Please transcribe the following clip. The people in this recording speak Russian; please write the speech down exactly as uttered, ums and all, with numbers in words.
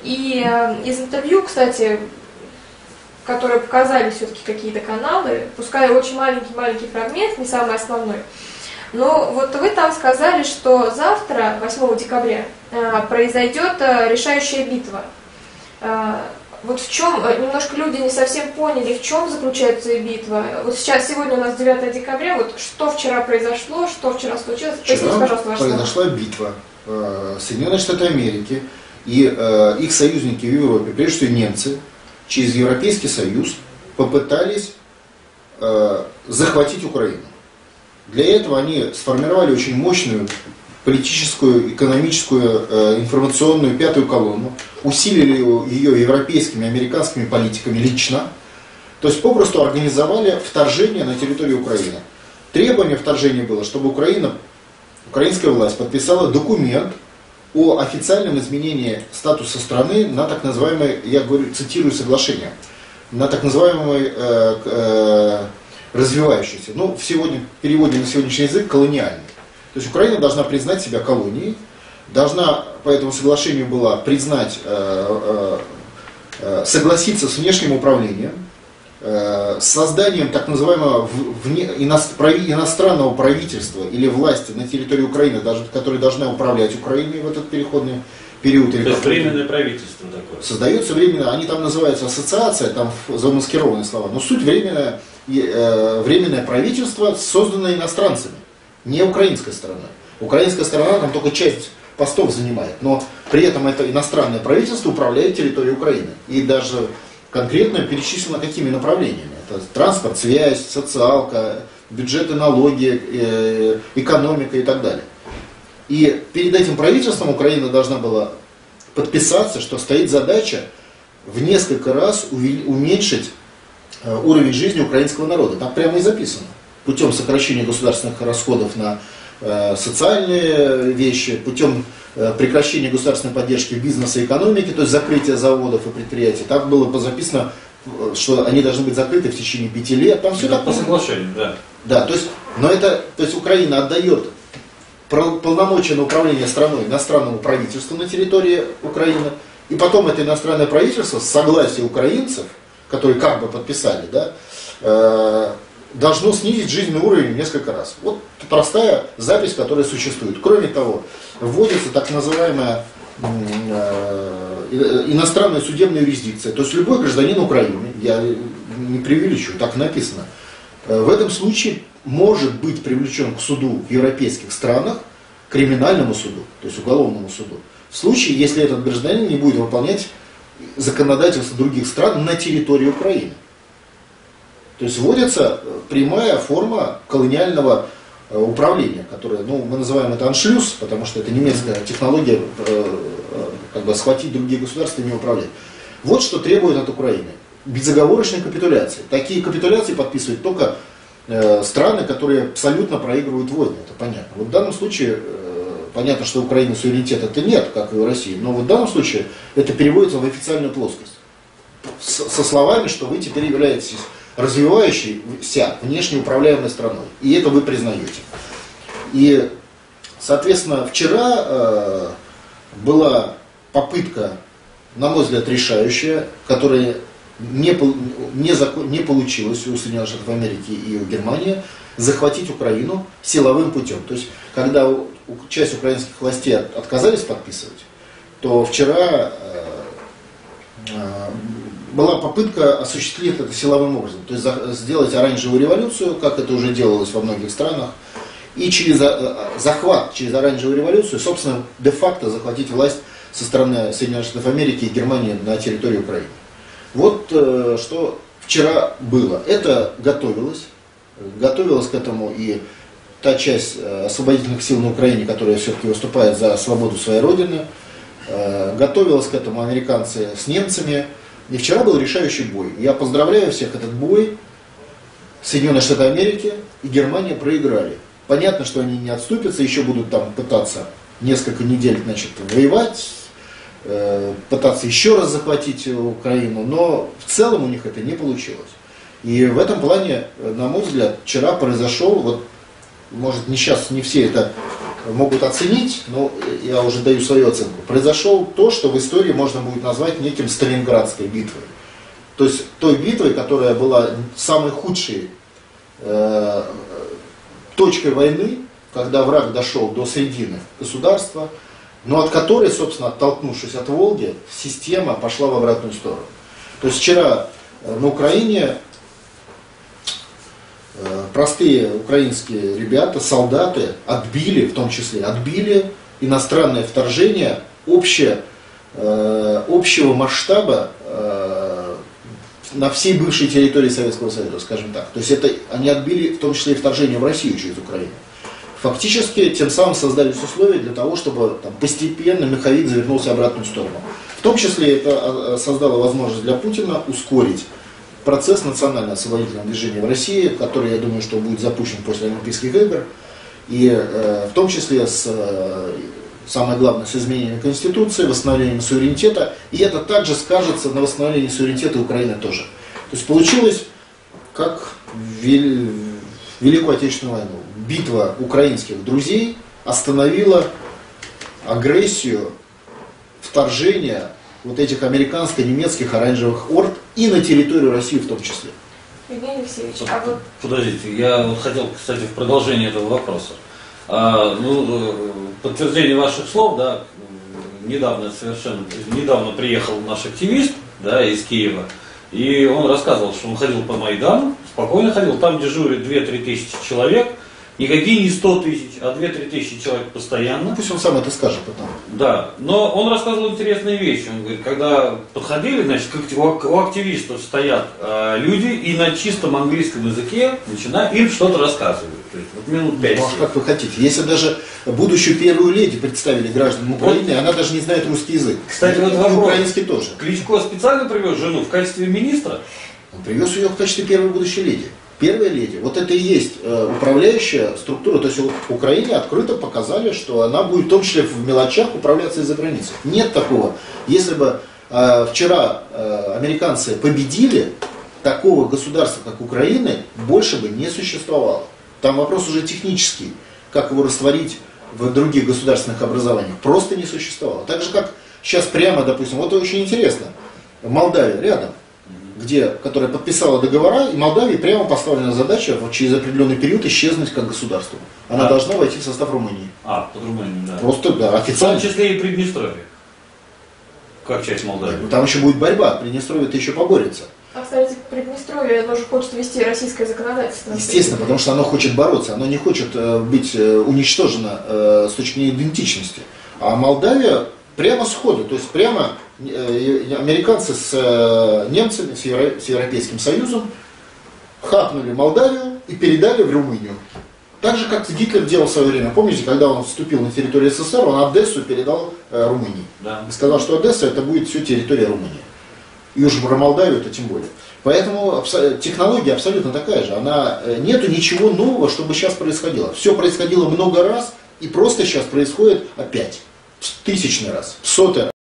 И э, из интервью, кстати, которые показали все-таки какие-то каналы, пускай очень маленький-маленький фрагмент, не самый основной, но вот вы там сказали, что завтра, восьмого декабря, э, произойдет э, решающая битва. Э, вот в чем, немножко люди не совсем поняли, в чем заключается битва. Вот сейчас, сегодня у нас девятое декабря, вот что вчера произошло, что вчера случилось? Вчера пожалуйста, ваши произошла слова. битва э, Соединенных Штатов Америки и э, их союзники в Европе, прежде всего немцы, через Европейский Союз попытались э, захватить Украину. Для этого они сформировали очень мощную политическую, экономическую, э, информационную пятую колонну, усилили ее европейскими, американскими политиками лично, то есть попросту организовали вторжение на территорию Украины. Требование вторжения было, чтобы Украина, украинская власть подписала документ о официальном изменении статуса страны на так называемое, я говорю, цитирую соглашение, на так называемый э, э, развивающийся, ну, в, сегодня, в переводе на сегодняшний язык, колониальный. То есть Украина должна признать себя колонией, должна по этому соглашению была признать, э, э, согласиться с внешним управлением, э, с созданием так называемого вне, иностранного правительства или власти на территории Украины, даже, которая должна управлять Украиной в этот переходный период. То есть временное правительство такое. Создается временно, они там называются ассоциация, там замаскированные слова, но суть временное, э, временное правительство, созданное иностранцами, не украинской стороной. Украинская сторона там только часть постов занимает, но при этом это иностранное правительство управляет территорией Украины. И даже конкретно перечислено какими направлениями. Это транспорт, связь, социалка, бюджеты, налоги, э, экономика и так далее. И перед этим правительством Украина должна была подписаться, что стоит задача в несколько раз уменьшить уровень жизни украинского народа. Там прямо и записано. Путем сокращения государственных расходов на э, социальные вещи, путем э, прекращения государственной поддержки бизнеса и экономики, то есть закрытия заводов и предприятий. Так было записано, что они должны быть закрыты в течение пяти лет. Там все так по соглашению, да. Да, то есть, но это, то есть Украина отдает полномочия на управление страной иностранному правительству на территории Украины, и потом это иностранное правительство с согласия украинцев, которые как бы подписали, да, э, должно снизить жизненный уровень в несколько раз. Вот простая запись, которая существует. Кроме того, вводится так называемая э, иностранная судебная юрисдикция. То есть любой гражданин Украины, я не преувеличиваю, так написано, э, в этом случае может быть привлечен к суду в европейских странах, криминальному суду, то есть уголовному суду, в случае, если этот гражданин не будет выполнять законодательство других стран на территории Украины. То есть вводится прямая форма колониального э, управления, которая, ну, мы называем это аншлюз, потому что это немецкая технология, э, э, как бы схватить другие государства и не управлять. Вот что требует от Украины. Безоговорочной капитуляции. Такие капитуляции подписывают только э, страны, которые абсолютно проигрывают войны, это понятно. Вот в данном случае, э, понятно, что у Украины суверенитета это нет, как и у России, но вот в данном случае это переводится в официальную плоскость. С, со словами, что вы теперь являетесь развивающейся внешне управляемой страной. И это вы признаете. И, соответственно, вчера э, была попытка, на мой взгляд, решающая, которая не, не, закон, не получилась у Соединенных Штатов Америки и у Германии, захватить Украину силовым путем. То есть, когда часть украинских властей отказались подписывать, то вчера э, э, была попытка осуществить это силовым образом, то есть сделать оранжевую революцию, как это уже делалось во многих странах, и через захват, через оранжевую революцию, собственно, де-факто захватить власть со стороны Соединенных Штатов Америки и Германии на территории Украины. Вот что вчера было. Это готовилось, готовилась к этому и та часть освободительных сил на Украине, которая все-таки выступает за свободу своей родины, готовилась к этому американцы с немцами. И вчера был решающий бой. Я поздравляю всех, этот бой Соединенные Штаты Америки и Германия проиграли. Понятно, что они не отступятся, еще будут там пытаться несколько недель, значит, воевать, э, пытаться еще раз захватить Украину, но в целом у них это не получилось. И в этом плане, на мой взгляд, вчера произошел, вот, может, не сейчас, не все это могут оценить, но я уже даю свою оценку, произошло то, что в истории можно будет назвать неким Сталинградской битвой. То есть той битвой, которая была самой худшей э, точкой войны, когда враг дошел до середины государства, но от которой, собственно, оттолкнувшись от Волги, система пошла в обратную сторону. То есть вчера на Украине простые украинские ребята, солдаты отбили, в том числе, отбили иностранное вторжение обще, э, общего масштаба э, на всей бывшей территории Советского Союза, скажем так. То есть это они отбили в том числе и вторжение в Россию через Украину. Фактически тем самым создались условия для того, чтобы там, постепенно меховик завернулся в обратную сторону. В том числе это создало возможность для Путина ускорить процесс национально-освободительного движения в России, который, я думаю, что будет запущен после Олимпийских игр, и э, в том числе с, э, самое главное, с изменением Конституции, восстановлением суверенитета, и это также скажется на восстановлении суверенитета Украины тоже. То есть получилось, как в Великую Отечественную войну. Битва украинских друзей остановила агрессию, вторжение вот этих американско-немецких оранжевых орд и на территорию России в том числе. Евгений Алексеевич, а вот... Подождите, я вот хотел, кстати, в продолжение этого вопроса. А, ну, подтверждение ваших слов, да, недавно совершенно, недавно приехал наш активист, да, из Киева, и он рассказывал, что он ходил по Майдану, спокойно ходил, там дежурит две-три тысячи человек, никакие не сто тысяч, а две-три тысячи человек постоянно. Ну, пусть он сам это скажет потом. Да, но он рассказывал интересные вещи. Он говорит, когда подходили, значит, как у активистов стоят э, люди и на чистом английском языке начинают им что-то рассказывать. То есть, вот минут пять. Ну, а как вы хотите? Если даже будущую первую леди представили гражданам Украины, вот. Она даже не знает русский язык. Кстати, вот вопрос. Украинский тоже. Кличко специально привез жену в качестве министра? Он привез ее в качестве первой будущей леди. Первая леди, вот это и есть э, управляющая структура, то есть в Украине открыто показали, что она будет в том числе в мелочах управляться из-за границы. Нет такого. Если бы э, вчера э, американцы победили, такого государства, как Украина, больше бы не существовало. Там вопрос уже технический, как его растворить в других государственных образованиях, просто не существовало. Так же, как сейчас прямо, допустим, вот очень интересно, Молдавия рядом, где, которая подписала договора, и Молдавии прямо поставлена задача вот, через определенный период исчезнуть как государство. Она а, должна войти в состав Румынии. А, под Румынию, да. Просто, да, официально. В том числе и Приднестровье, как часть Молдавии. Да, там еще будет борьба, Приднестровье-то еще поборется. А, кстати, Приднестровье тоже хочет вести российское законодательство. Естественно, потому что оно хочет бороться, оно не хочет э, быть э, уничтожено э, с точки зрения идентичности. А Молдавия прямо сходу, то есть прямо э, американцы с э, немцами, с, Евро, с Европейским Союзом хапнули Молдавию и передали в Румынию. Так же, как Гитлер делал в свое время. Помните, когда он вступил на территорию СССР, он Одессу передал э, Румынии. Да. И сказал, что Одесса это будет все территория Румынии. И уж про Молдавию это тем более. Поэтому абсо- технология абсолютно такая же. Она, э, нету ничего нового, чтобы сейчас происходило. Все происходило много раз, и просто сейчас происходит опять. В тысячный раз, в сотый раз.